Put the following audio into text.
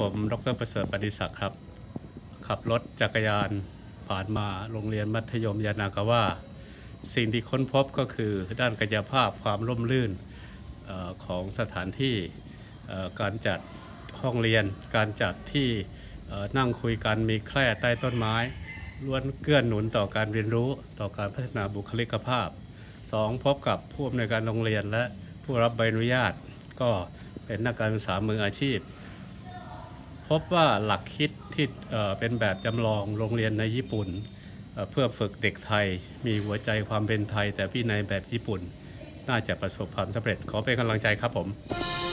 ผมดร.ประเสริฐ ปฏิศักดิ์ครับขับรถจักรยานผ่านมาโรงเรียนมัธยมยานากาวาสิ่งที่ค้นพบก็คือด้านกายภาพความร่มรื่นของสถานที่การจัดห้องเรียนการจัดที่นั่งคุยกันมีแคร่ใต้ต้นไม้ล้วนเกื้อหนุนต่อการเรียนรู้ต่อการพัฒนาบุคลิกภาพ 2. พบกับผู้อำนวยการโรงเรียนและผู้รับใบอนุญาตก็เป็นนักการศึกษามืออาชีพพบว่าหลักคิดที่เป็นแบบจำลองโรงเรียนในญี่ปุ่นเพื่อฝึกเด็กไทยมีหัวใจความเป็นไทยแต่วินัยแบบญี่ปุ่นน่าจะประสบความสำเร็จขอเป็นกำลังใจครับผม